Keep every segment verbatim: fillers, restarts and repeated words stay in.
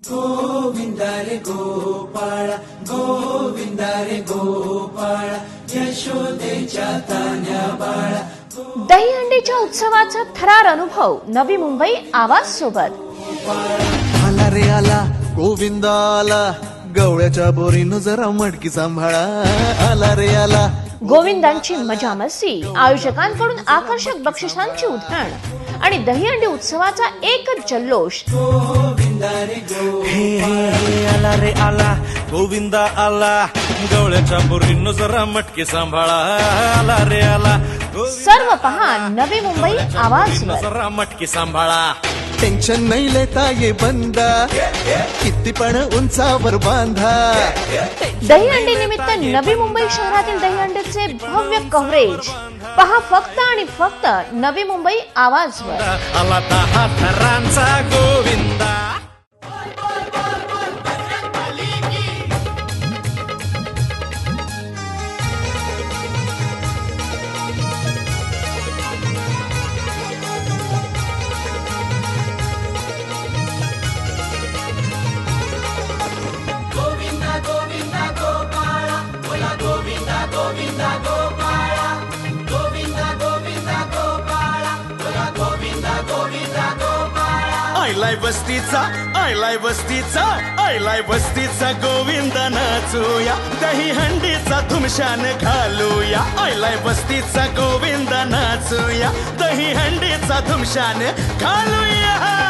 गोविंदा रे गोपाळ गोविंदा रे गोपाळ यशोदेच्या तान्या बाळा। दहीहंडीच्या उत्सवाचा थरार अनुभव नवी मुंबई आवाज सोबत। आला रे आला गोविंदा आला गवळ्याच्या बोरीनं जरा मटकी सांभाळा। आला रे आला गोविंदांची मजा मस्ती, आयोजकांकडून आकर्षक बक्षिसांची उधळण आणि दहीहंडी उत्सवाचा एकच जल्लोष। गोविंदा रे गोपाळ आला रे आला गोविंदा आला गवळ्याच्या बोरीनं जरा मटकी सांभाळा। आला रे आला सर्व पहा नवी मुंबई आवाजवर। जरा मटकी सांभाळा। टेन्शन नाही लेता ये बंदा किती पण उंचावर बांधा। दहीहंडी निमित्त नवी मुंबई शहरातील दहीहंडीचे भव्य कव्हरेज पहा फक्त आणि फक्त नवी मुंबई आवाजवर। आला दहा थरांचा गोविंदा। आयलाय वस्तीचा आयलाय वस्तीचा आयलाय वस्तीचा गोविंदा नाचूया। दहीहंडीचा धुमशान घालूया। आयलाय वस्तीचा गोविंदा नाचूया। दहीहंडीचा धुमशान घालूया।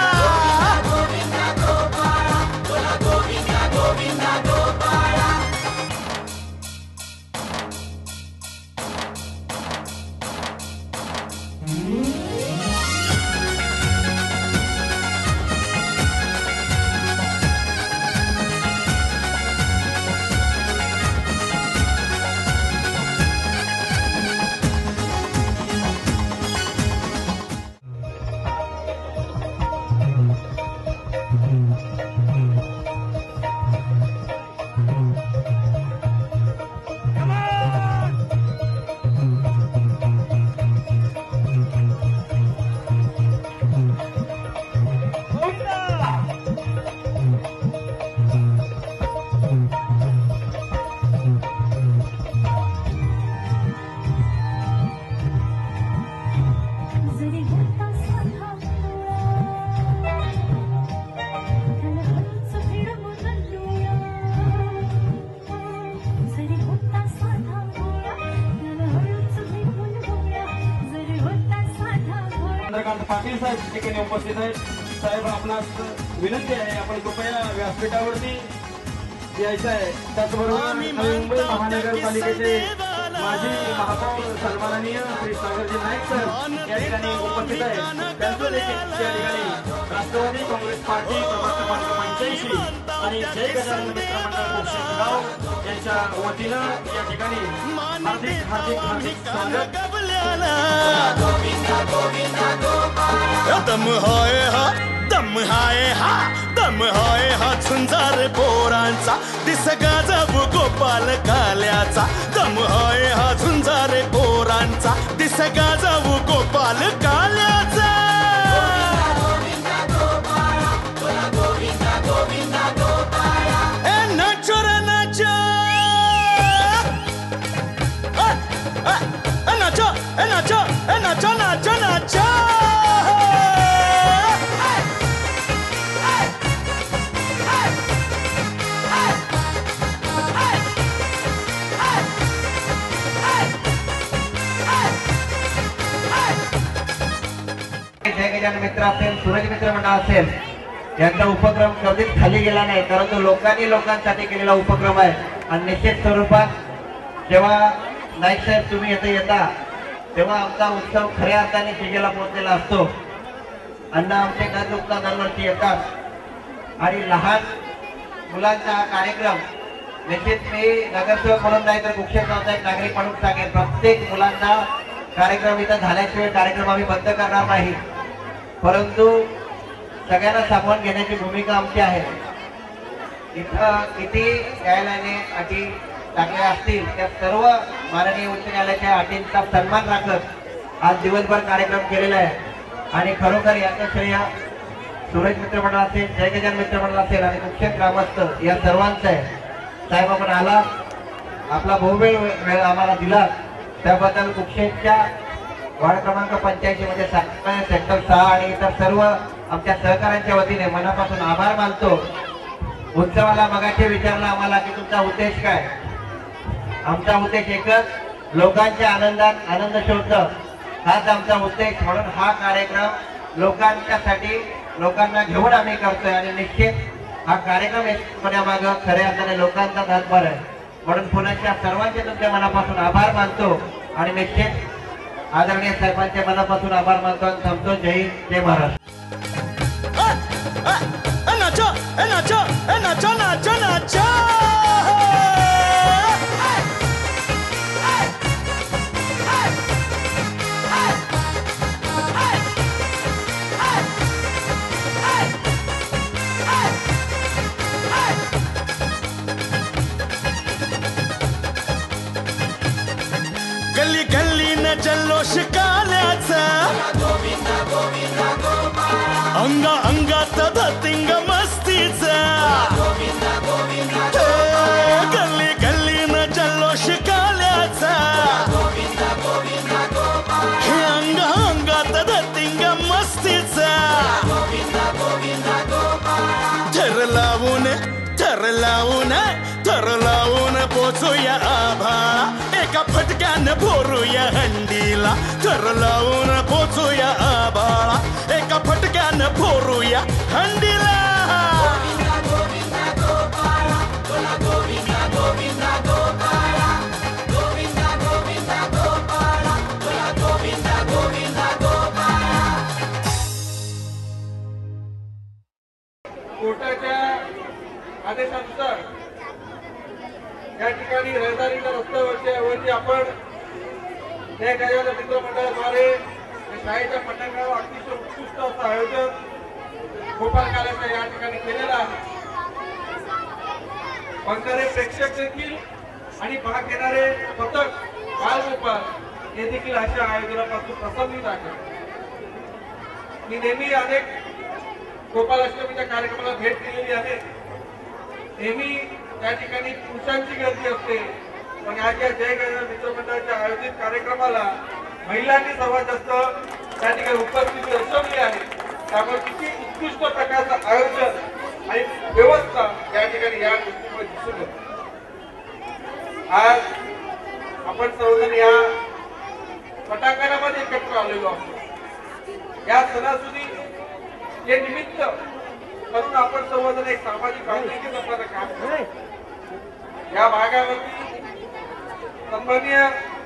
पाटील साहेब ठिकाणी उपस्थित आहेत। साहेब आपणास विनंती आहे आपण कृपया व्यासपीठावरती यायचं आहे। त्याचबरोबर नवी मुंबई महानगरपालिकेचे माजी महापौर सन्माननीय श्री सागरजी नाईक सर या ठिकाणी उपस्थित आहेत। त्यांचं देखील त्या ठिकाणी राष्ट्रवादी काँग्रेस पार्टी प्रभाग क्रमांक पंच्याऐंशी आणि जय गजानन मित्र मंडळ कोकणगाव यांच्या वतीनं या ठिकाणी हार्दिक हार्दिक हार्दिक स्वागत। दम हाय हा दम हाय हा दम हाय हा झुंजार पोरांचा दिस गाजाबू गोपाल काल्याचा। दम हाय हा झुंजार पोरांचा दिस गाजाबू गोपाल काल्याचा। ए नाचो रे नाचो ए नाचो ए नाचो ए नाचो नाचो नाचो। जय गजानन मित्र असेल सूरज मित्र मंडळ असेल यांचा उपक्रम कधीच खाली गेला नाही, परंतु लोकांनी लोकांसाठी केलेला उपक्रम आहे। आणि निश्चित स्वरूपात जेव्हा नाईक साहेब तुम्ही येथे येता तेव्हा आमचा उत्सव खऱ्या अर्थाने शिगेला पोहोचलेला असतो। अण्णा आमचे घर दुखता दरवर्षी येतात आणि लहान मुलांचा हा कार्यक्रम निश्चित मी नगरसेवक म्हणून नाही तर मुख्य एक नागरिक म्हणून सांगेन, प्रत्येक मुलांचा कार्यक्रम इथं झाल्याशिवाय कार्यक्रम आम्ही बंद करणार नाही, परंतु सगळ्यांना सामावून घेण्याची भूमिका आमची आहे। इथं किती न्यायालयाने अटी टाकल्या असतील त्या सर्व माननीय उच्च न्यायालयाच्या अटींचा सन्मान राखत आज दिवसभर कार्यक्रम केलेला आहे। आणि खरोखर याचं श्रेय सुरेश मित्रमंडळ असेल, जय गजान मित्रमंडळ असेल आणि कुक्षेत ग्रामस्थ या सर्वांचं आहे. साहेब आपण आला, आपला बहुवेळ वेळ आम्हाला दिला त्याबद्दल कुक्षेतच्या वार्ड क्रमांक पंच्याऐंशी मध्ये सेक्टर सहा आणि इतर सर्व आमच्या सहकाऱ्यांच्या वतीने मनापासून आभार मानतो. उत्सवाला मगाशी विचारलं आम्हाला की तुमचा उद्देश काय. आमचा उद्देश एकच, लोकांच्या आनंदात आनंद शोधणं हाच आमचा उद्देश. म्हणून हा कार्यक्रम लोकांच्यासाठी लोकांना घेऊन आम्ही करतोय आणि निश्चित हा कार्यक्रम होण्यामागं खऱ्या अर्थाने लोकांचा हातभार आहे. म्हणून पुण्याच्या सर्वांचे तुमच्या मनापासून आभार मानतो आणि निश्चित आदरणीय साहेबांच्या मनापासून आभार मानतो आणि थांबतो. जय हिंद, जय महाराष्ट्र. नाचो नाचो नाचो नाचो नाचो गल्ली गल्ली न जल्लोष काल्याचा अंगा अंगात धतिंग मस्तीचा गल्ली गल्ली न जल्लोष काल्याचा हे अंगा अंगात धतिंग मस्तीचा थर लावून थर लावून थर लावून पोचूया आभाळा एका फटक्यानं भोरूया हंडीला. थर लावून पोचूया आभाळा एका फटक्यानं भोरूया हंडीला. कोर्टाच्या आदेशानुसार या ठिकाणी रहदारीच्या रस्त्यावरच्या वरती आपण जय गजानन मित्रमंडळाद्वारे शाळेच्या पटांगणावर अतिशय उत्कृष्ट असं आयोजन गोपाल काल्याचं या ठिकाणी केलेलं आहे. बघणारे प्रेक्षक देखील आणि भाग घेणारे पथक बालगोपाल हे देखील अशा आयोजनापासून प्रसन्नित आहे. मी नेहमी अनेक गोपालाष्टमीच्या कार्यक्रमाला भेट दिलेली आहे. नेहमी त्या ठिकाणी पुरुषांची गर्दी असते, पण आज या जय गजानन मित्रमंडळाच्या आयोजित कार्यक्रमाला महिलांनी सर्वात जास्त त्या ठिकाणी उपस्थिती दर्शवली आहे. त्यामुळे किती उत्कृष्ट प्रकारचं आयोजन आणि व्यवस्था या ठिकाणी या गोष्टीमध्ये दिसून येते. आज आपण सर्वजण या पटांगणामध्ये एकत्र आलेलो आहोत. या सणासुदी हे निमित्त करून आपण सर्वजण एक सामाजिक बांधिलकी जपण्याचं काम करतो. या भागावरती सन्माननीय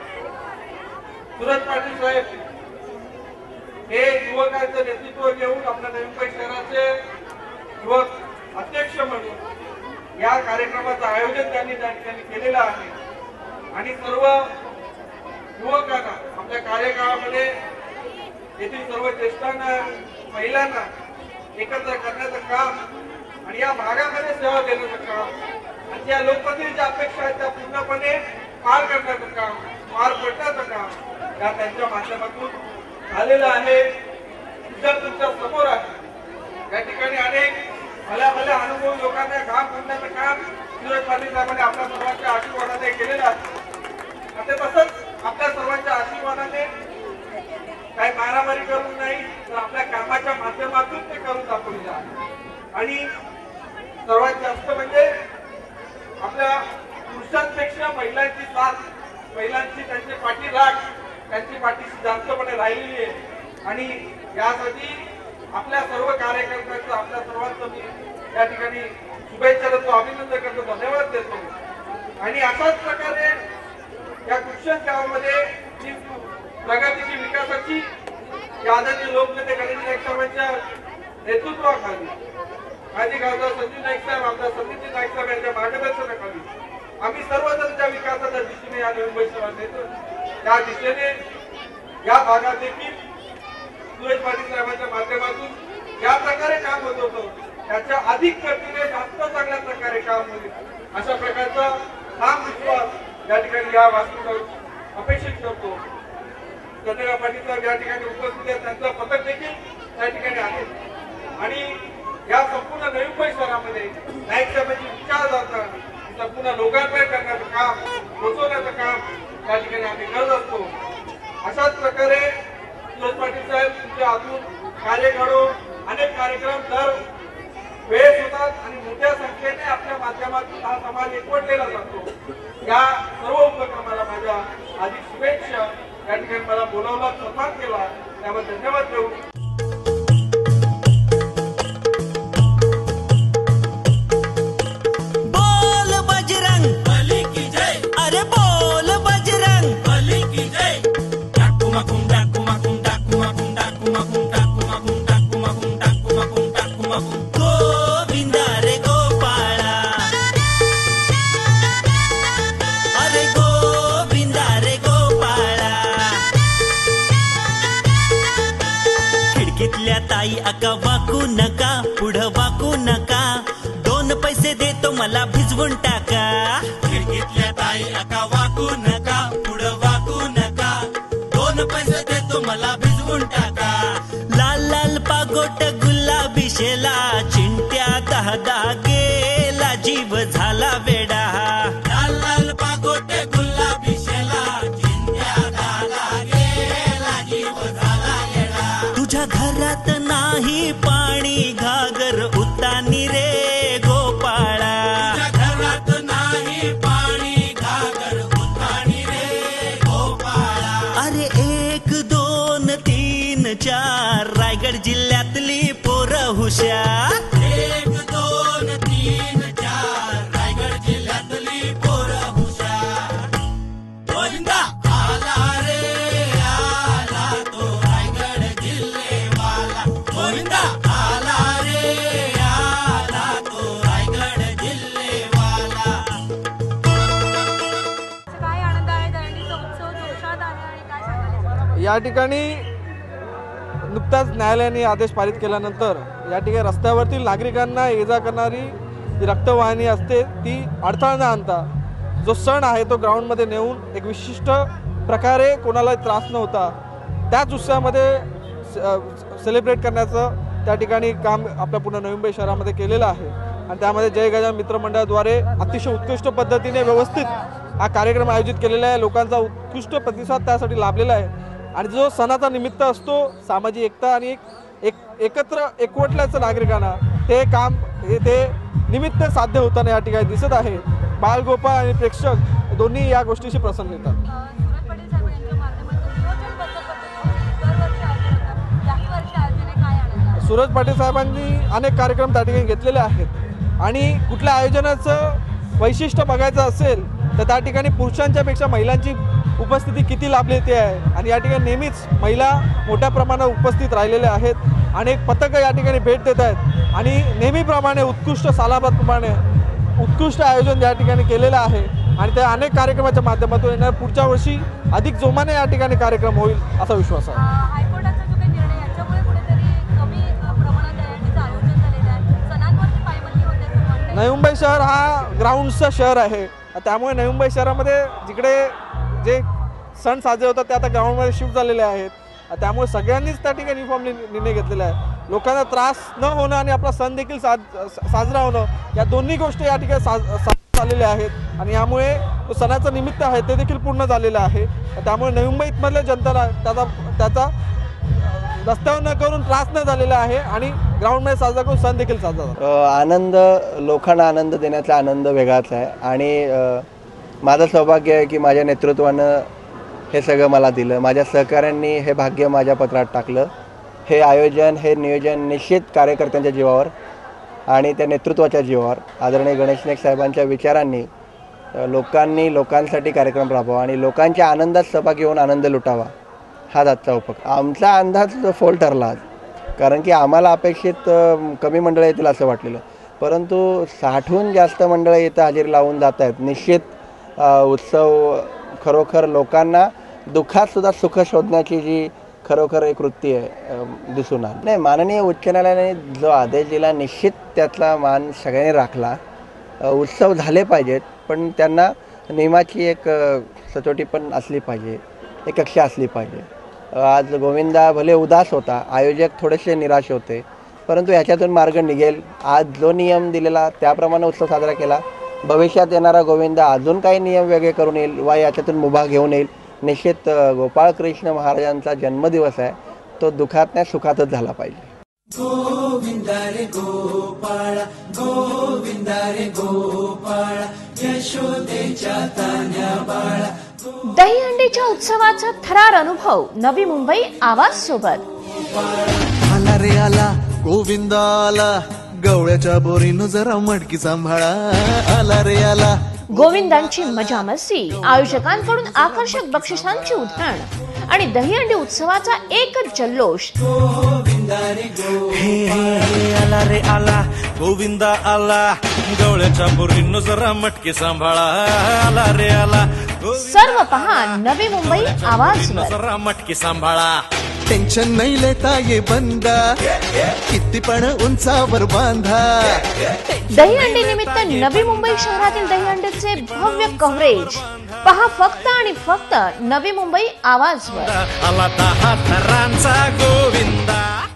सुरज पाटील साहेब हे युवकांचं नेतृत्व घेऊन आपल्या नवी मुंबई शहराचे युवक अध्यक्ष म्हणून या कार्यक्रमाचं आयोजन त्यांनी त्या ठिकाणी केलेलं आहे. आणि सर्व युवकांना आपल्या कार्यकाळामध्ये येथील सर्व ज्येष्ठांना महिलांना एकत्र करण्याचं काम आणि या भागामध्ये सेवा देण्याचं काम आणि ज्या लोकप्रतिनिधीच्या अपेक्षा आहेत त्या पूर्णपणे पार करण्याचं काम, पार पडण्याचं काम या त्यांच्या माध्यमातून झालेलं आहे. तुमच्या समोर आहे. या ठिकाणी अनेक भल्या भल्या अनुभव लोकांना घाम फोडण्याचं काम सुरेश पाटील साहेबांनी आपल्या सर्वांच्या आशीर्वादाने केलेलं आहे. आता तसंच आपल्या सर्वांच्या आशीर्वादाने काही मारामारी करून नाही तर आपल्या कामाच्या माध्यमातून ते करून दाखवलेलं आहे. आणि सर्वात जास्त म्हणजे आपल्या पुरुषांपेक्षा महिलांची साथ, महिलांची त्यांची पाठी राख, त्यांची पाठीशी जास्तपणे राहिलेली आहे. आणि यासाठी आपल्या सर्व कार्यकर्त्यांचं आपल्या सर्वांचं मी या ठिकाणी शुभेच्छा देतो, अभिनंदन करतो, धन्यवाद देतो. आणि अशाच प्रकारे या कुक्षेत गावामध्ये जी प्रगतीची विकासाची आदरणीय लोकनेते गणेश नाईक साहेबांच्या नेतृत्वाखाली माजी खासदार संजीव नाईक साहेब, आमदार संदीप नाईक साहेब यांच्या मार्गदर्शनाखाली आम्ही सर्वजण ज्या विकासाच्या दिशेने या नवी मुंबई शहरात येतो त्या दिशेने या भागात देखील सुरेश पाटील साहेबांच्या माध्यमातून या प्रकारे काम होत होतं त्याच्या अधिक गतीने जास्त चांगल्या प्रकारे काम होईल अशा प्रकारचा ठाम विश्वास या ठिकाणी या वास्तविक अपेक्षित करतो. चंद्रकांत पाटील साहेब या ठिकाणी उपस्थित आहेत, त्यांचं पथक देखील त्या ठिकाणी आहे. आणि या संपूर्ण नवी मुंबई शहरामध्ये नाईक साहेबांची विचारधारणा संपूर्ण लोकांपर्यंत करण्याचं काम, पोहोचवण्याचं काम या ठिकाणी आम्ही करत असतो. अशाच प्रकारे सुरेश पाटील साहेब तुमच्या हातून कार्य घडवून अनेक कार्यक्रम दर वेळेस होतात आणि मोठ्या संख्येने आपल्या माध्यमातून हा समाज एकवटलेला जातो. या सर्व उपक्रमाला माझ्या अधिक शुभेच्छा. या ठिकाणी मला बोलावला, सन्मान केला, त्याबद्दल धन्यवाद देऊ. बोल बजरंग बली की जय, अरे बोल बजरंग बली की जय. डाकुमा कुम डाकुमा कुम डाकुमा कुम डाकुमा कुम डाकुमा कुम डाकुमा कुम डाकुमा कुम डाकुमा कुम. गोविंदा रे गोपाळा, अरे गोविंदा रे गोपाळा. खिडकीतल्या ताई आका वाकू नका, पुढं वाकू नका, दोन पैसे देतो मला भिजवून टाका. खिडकीतल्या ताई आका वाकू नका, पुढं वाकू नका, दोन पैसे देतो मला भिजवून टाका. लाल लाल पागोट गुलाबी शेला, चिंट्या दहा दहा गेला, जीव झाला वेडा. लाल लाल पागोट गुलाबी शेला, चिंट्या दहा दहा गेला, जीव झाला वेडा. तुझ्या घरात नाही पाणी, घागर उतानी रे गोपाळा. तुझ्या घरात नाही पाणी, घागर उतानी रे गोपाळा. अरे एक दोन तीन चार, रायगड जिल्ह्यातली पोरं हुशार. एक दोन तीन चार, रायगड जिल्ह्यातली पोरं हुशार. गोविंदा आला रे आला, तो रायगड जिल्हेवाला. गोविंदा आला रे आला, तो रायगड जिल्हेवाला. काय आनंद आहे, दहीहंडीचा उत्सव जोशात आहे आणि काय सांगाल? या ठिकाणी नुकताच न्यायालयाने आदेश पारित केल्यानंतर या ठिकाणी रस्त्यावरतील नागरिकांना ये जा करणारी जी रक्तवाहिनी असते ती अडथळा न आणता जो सण आहे तो ग्राउंडमध्ये नेऊन एक विशिष्ट प्रकारे कोणाला त्रास न होता त्याच उत्सवामध्ये सेलिब्रेट करण्याचं त्या ठिकाणी काम आपल्या पूर्ण नवी मुंबई शहरामध्ये केलेलं आहे. आणि त्यामध्ये जय गजानन मित्रमंडळाद्वारे अतिशय उत्कृष्ट पद्धतीने व्यवस्थित हा कार्यक्रम आयोजित केलेला आहे. लोकांचा उत्कृष्ट प्रतिसाद त्यासाठी लाभलेला आहे. आणि जो सणाचा निमित्त असतो सामाजिक एकता आणि एक एक एकत्र एकवटल्याचं नागरिकांना ते काम हे ते निमित्त साध्य होताना या ठिकाणी दिसत आहे. बालगोपाळ आणि प्रेक्षक दोन्ही या गोष्टीशी प्रसन्न येतात. सुरेश पाटील साहेब यांच्या माध्यमातून नियोजनबद्ध पद्धतीने दरवर्षी आयोजन होतात. याही वर्षी आयोजन काय आनंद. सुरेश पाटील साहेबांनी अनेक कार्यक्रम त्या ठिकाणी घेतलेले आहेत आणि कुठल्या आयोजनाचं वैशिष्ट्य बघायचं असेल तर त्या ठिकाणी पुरुषांच्या पेक्षा महिलांची उपस्थिती किती लाभली ते आहे. आणि या ठिकाणी नेहमीच महिला मोठ्या प्रमाणात उपस्थित राहिलेल्या आहेत. अनेक पथकं या ठिकाणी भेट देत आहेत आणि नेहमीप्रमाणे उत्कृष्ट सालाबादप्रमाणे उत्कृष्ट आयोजन या ठिकाणी केलेलं आहे. आणि त्या अनेक कार्यक्रमाच्या माध्यमातून येणार पुढच्या वर्षी अधिक जोमाने या ठिकाणी कार्यक्रम होईल असा विश्वास आहे. हायकोर्टाचा जो काही निर्णय याच्यामुळे कुठेतरी कमी प्रमाणात दहीहंडीचं आयोजन झालेलं आहे. सणांवरती पायबंदी होते असं वाटतं. नवी मुंबई शहर हा ग्राउंडचं शहर आहे. त्यामुळे नवी मुंबई शहरामध्ये जिकडे जे सण साजरे होतात ते आता ग्राउंडमध्ये शिफ्ट झालेले आहेत. त्यामुळे सगळ्यांनीच त्या ठिकाणी युनिफॉर्मली निर्णय घेतलेला आहे. लोकांना त्रास न होणं आणि आपला सण देखील साज साजरा होणं या दोन्ही गोष्टी या ठिकाणी साज झालेल्या आहेत. आणि यामुळे तो सणाचं निमित्त आहे ते देखील पूर्ण झालेलं आहे. त्यामुळे नवी मुंबईमधल्या जनतेला त्याचा त्याचा रस्त्यावर न करून त्रास न झालेला आहे आणि ग्राउंडमध्ये साजरा करून सण देखील साजरा झाला. आनंद लोकांना आनंद देण्याचा आनंद वेगळाच आहे. आणि माझं सौभाग्य आहे की माझ्या नेतृत्वानं हे सगळं मला दिलं. माझ्या सहकाऱ्यांनी हे भाग्य माझ्या पत्रात टाकलं. हे आयोजन हे नियोजन निश्चित कार्यकर्त्यांच्या जीवावर आणि त्या नेतृत्वाच्या जीवावर आदरणीय गणेश नाईक साहेबांच्या विचारांनी लोकांनी लोकांसाठी कार्यक्रम राबवा आणि लोकांच्या आनंदात सहभागी होऊन आनंद लुटावा हाच आजचा उपक्रम. आमचा अंदाज फोल ठरला आज, कारण की आम्हाला अपेक्षित कमी मंडळं येतील असं वाटलेलं, परंतु साठहून जास्त मंडळं इथं हजेरी लावून जात आहेत. निश्चित उत्सव खरोखर लोकांना दुःखातसुद्धा सुख शोधण्याची जी खरोखर एक वृत्ती आहे दिसून आली. नाही, माननीय उच्च न्यायालयाने जो आदेश दिला निश्चित त्यातला मान सगळ्यांनी राखला. उत्सव झाले पाहिजेत पण त्यांना नियमाची एक सचोटी पण असली पाहिजे, एक कक्षा असली पाहिजे. आज गोविंदा भले उदास होता, आयोजक थोडेसे निराश होते, परंतु ह्याच्यातून मार्ग निघेल. आज जो नियम दिलेला त्याप्रमाणे उत्सव साजरा केला. भविष्यात येणारा गोविंदा अजून काही नियम वेगळे करून येईल वा याच्यातून मुभा घेऊन येईल. निश्चित गोपाळकृष्ण महाराजांचा जन्मदिवस आहे, तो दुःखात नाही सुखातच झाला पाहिजे. गोविंदा रे गोपाळ गोविंदा रे गोपाळ यशोदेच्या तान्या बाळा. दहीहंडीच्या उत्सवाचा थरार अनुभव नवी मुंबई आवाज सोबत. आला रे आला गोविंदा आला, गवळ्याच्या बोरीनं जरा मटकी सांभाळा. आला रे आला गोविंदांची मजा मस्ती, आयोजकांकडून आकर्षक बक्षिसांची उधळण आणि दहीहंडी उत्सवाचा एकच जल्लोष. हे हे हे आला रे आला गोविंदा आला, गवळ्याच्या बोरीनं जरा मटकी सांभाळा. आला रे आला सर्व पहा नवी मुंबई आवाजवर. जरा मटकी सांभाळा. टेन्शन नाही लेता ये बंदा, किती पण उंचावर बांधा. दहीहंडी निमित्त नवी मुंबई शहरातील दहीहंडीचे भव्य कव्हरेज पहा फक्त आणि फक्त नवी मुंबई आवाजवर. आला दहा थरांचा गोविंदा.